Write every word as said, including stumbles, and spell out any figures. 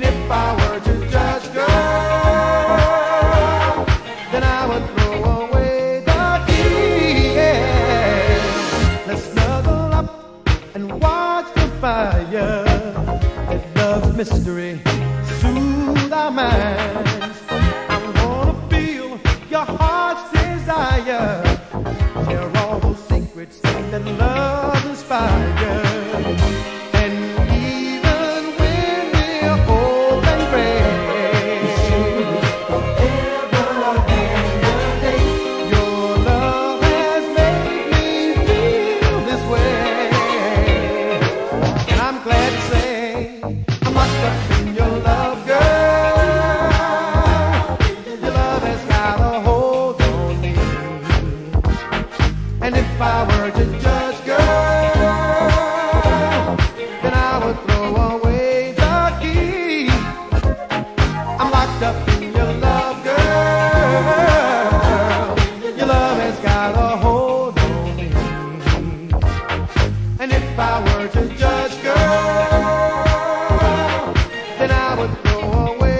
And if I were to judge girl, then I would throw away the key. Yeah. Let's snuggle up and watch the fire. Let love's mystery soothe our minds. I'm gonna feel your heart's desire. Share all those secrets that love inspires. And even when we're old and gray, forever and a day, your love has made me feel this way. And I'm glad to say I'm locked up in your love, girl. Your love has got a hold on me. And if I were to judge, girl, then I would throw away the key. I'm locked up in your love, girl. Your love has got a hold on me. And if I were to judge, girl, then I would throw away